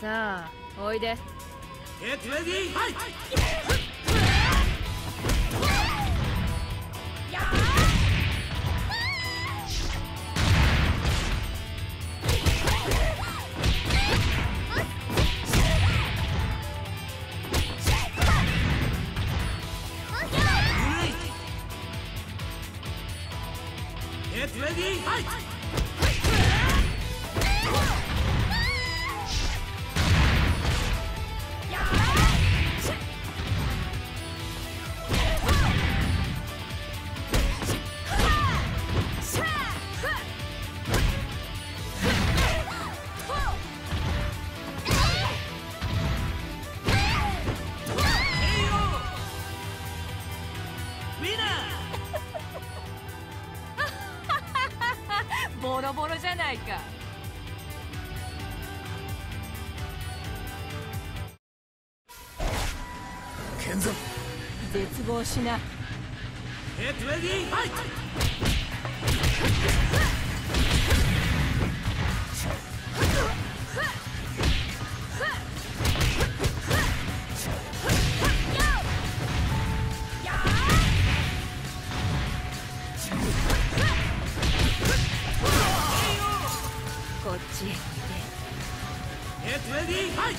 さあおいで。 Get ready, fight! Get ready, fight! Winner! ボロボロじゃないか。 剣山絶望しな。 Get ready, fight! こっちへ来て。 Get ready, fight!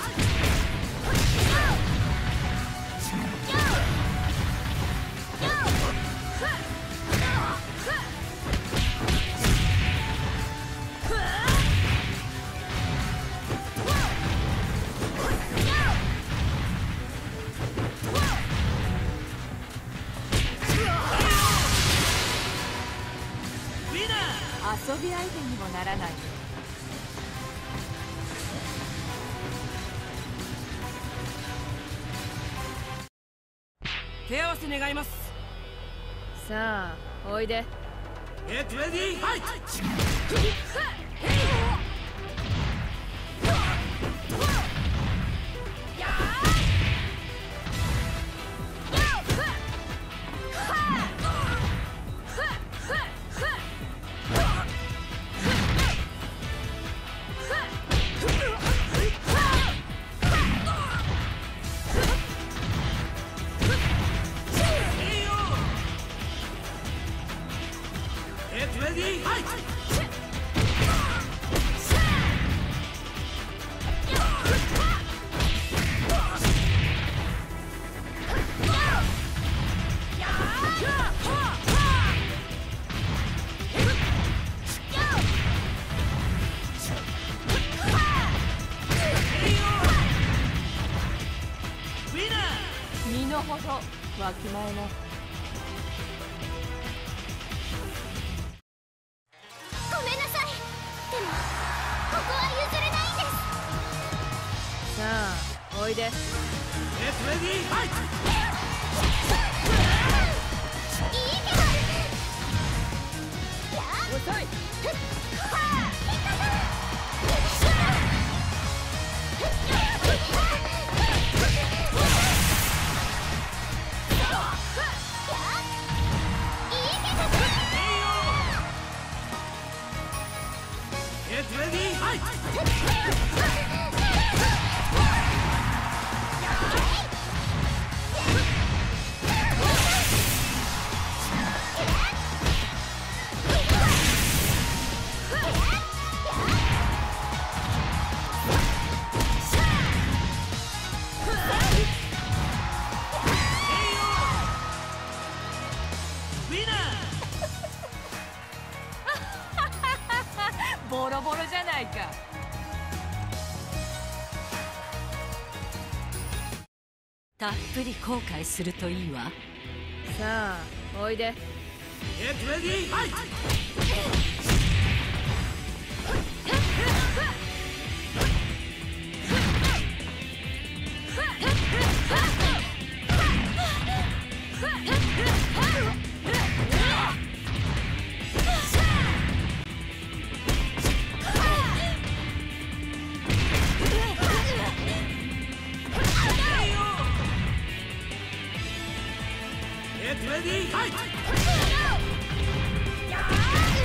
Winner! 遊び相手にもならない。 手合わせ願います。 さあおいで。 Get ready, fight! Get ready, fight! Winner! 身の程わきまえな。 ごめんなさい。でもここは譲れないんです。 さあおいで。 Get ready, fight! いいけど。やっ遅い。 はあいかだ。 Get ready, fight! ボロボロじゃないか。たっぷり後悔するといいわ。さあおいで。 Get ready, fight!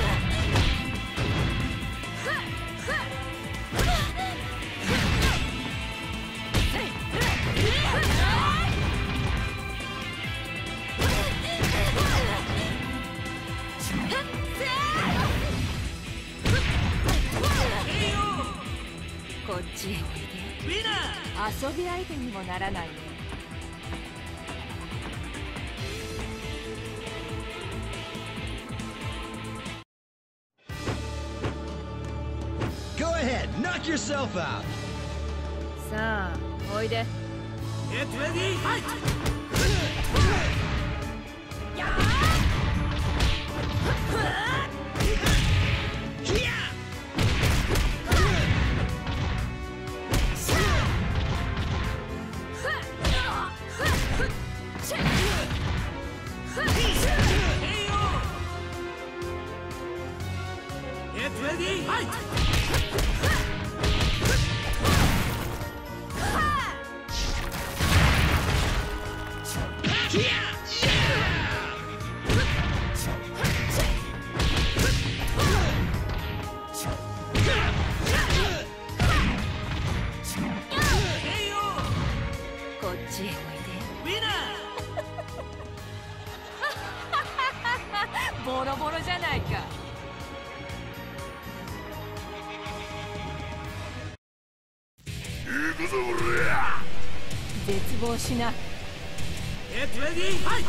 ここっちへおいで。 ウィナー。 遊び相手にもならないね。 Go ahead, knock yourself out. さあおいで。 Get ready, fight! Get ready, fight! こっちへおいで。 ウィナー。 ボロボロじゃないか。絶望しな。 Get ready, fight!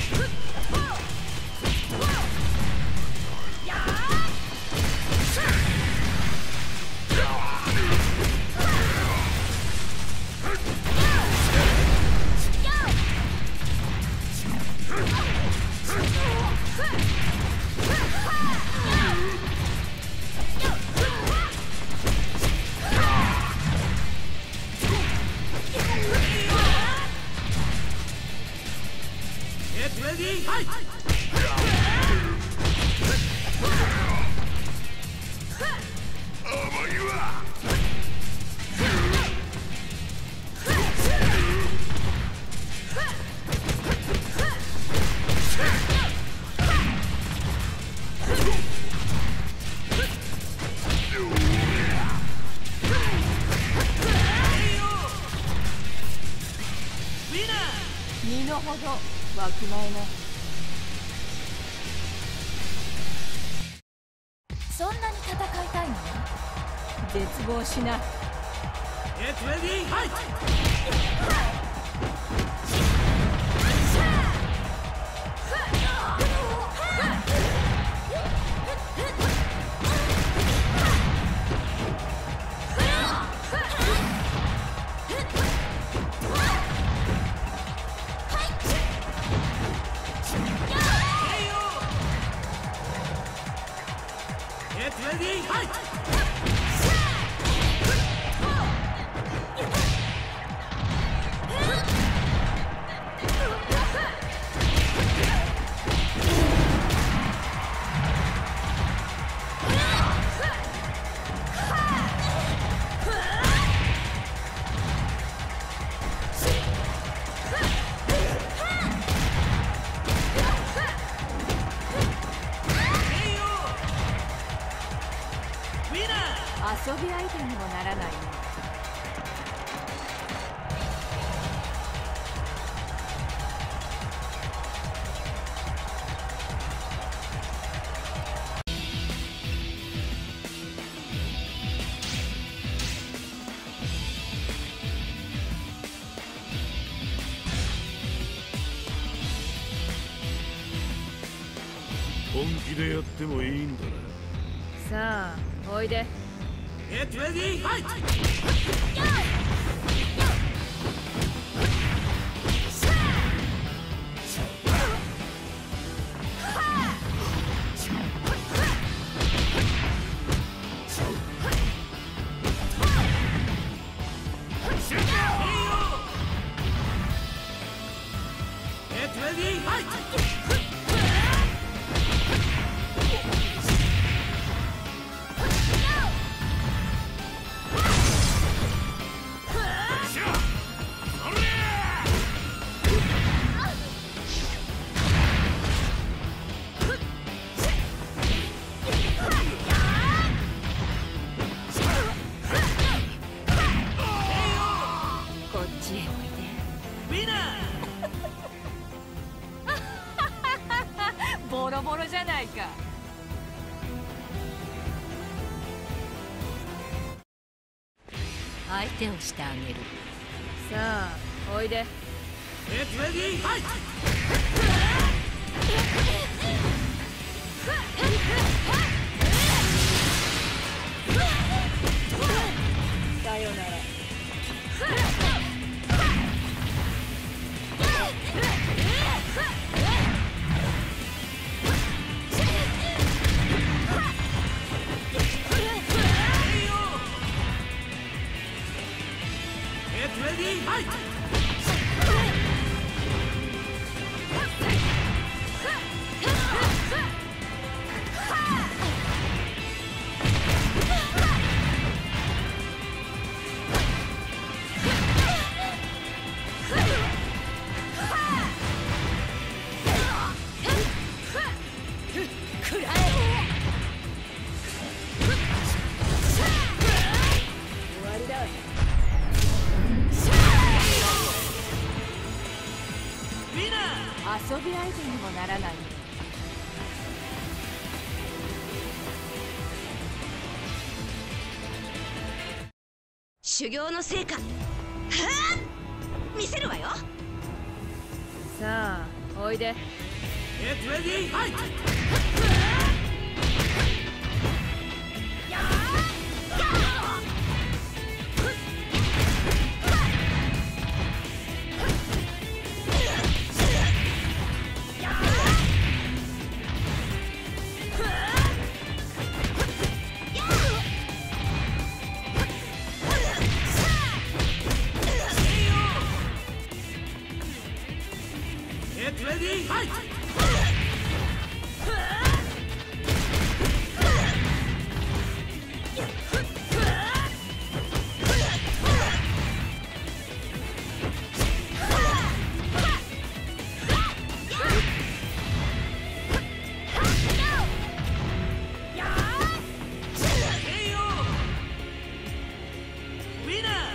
Get ready, fight! 身のほどわきまえな。そんなに戦いたいの？絶望しな。 Get ready, fight! Get ready, fight! Winner! 遊び相手にもならないね。 本気でやってもいいんだな。 さあおいで。 Get ready, fight! Get ready, fight! Winner! ボロボロじゃないか。 相手をしてあげる。 さあおいで。 ゲットレディーファイト。 さよなら。 Ready, fight! 遊び相手にもならない。 修行の成果、はあ、見せるわよ。 さあおいで。 Get ready, fight! Get ready, fight! Winner!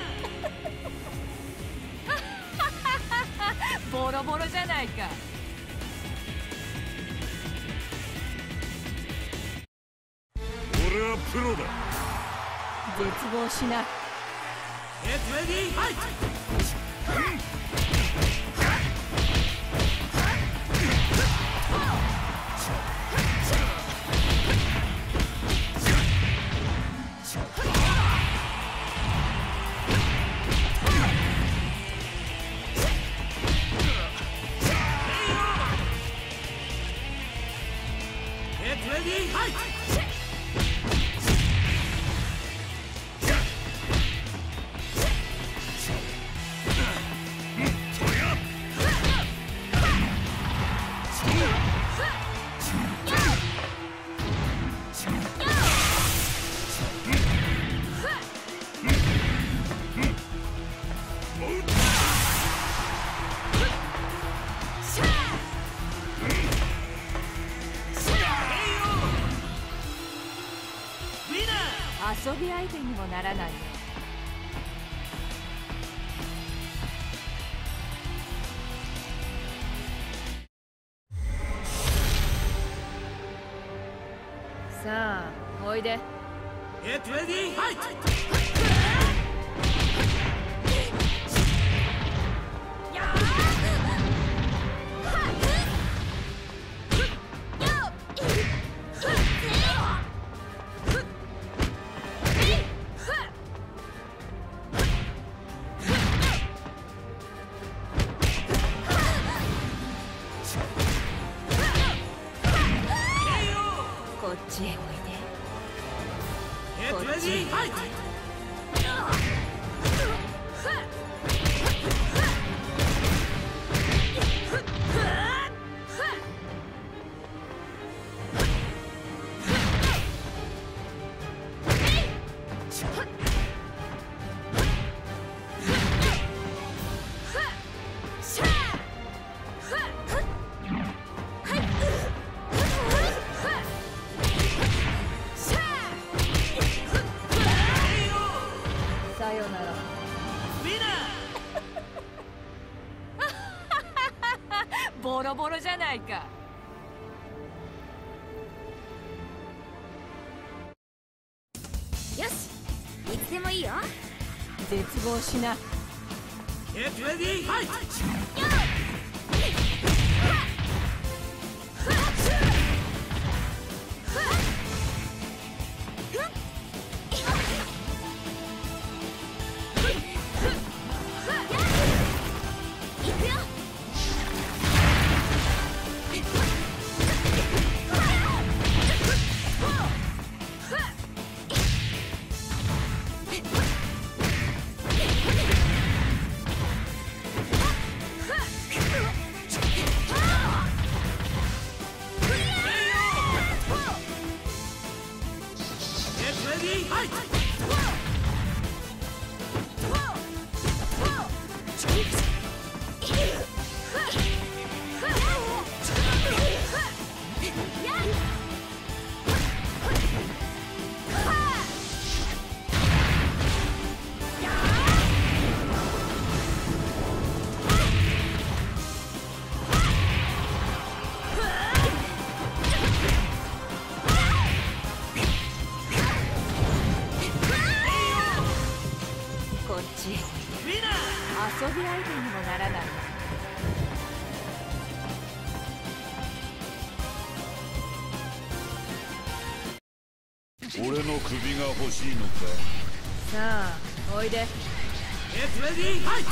ボロボロじゃないか。 俺はプロだ。 絶望しない。 Get ready, fight! Get ready, fight! 遊び相手にもならない。さあおいで。 Get ready, fight! こっちへおいで。 Get ready, fight! さよなら。ボロボロじゃないか。 よし、いつでもいいよ。 絶望しな。 Get ready, fight! こっち遊び相手にもならない。 俺の首が欲しいのか。 さあおいで。 Get ready, fight!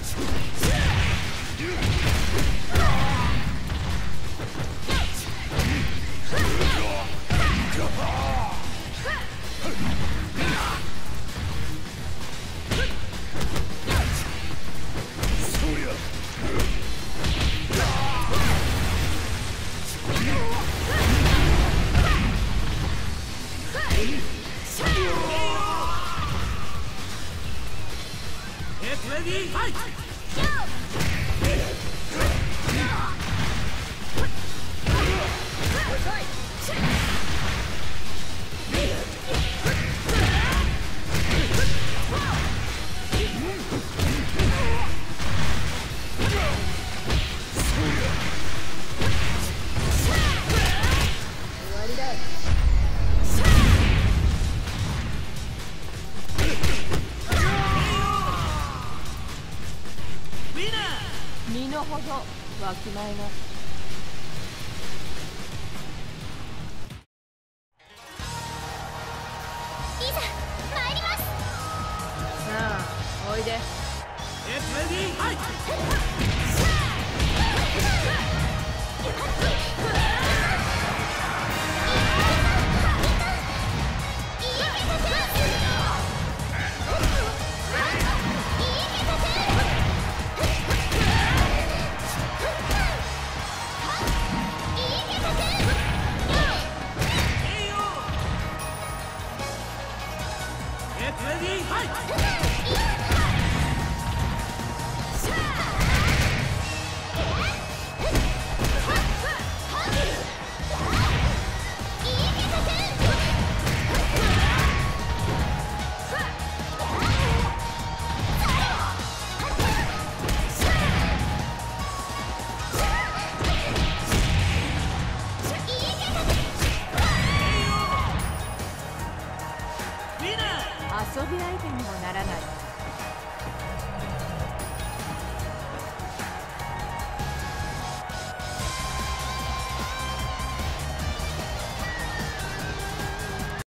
身の程わきまえな。 いざ参ります。 さあおいで。 Get ready, fight! 遊び相手にもならない。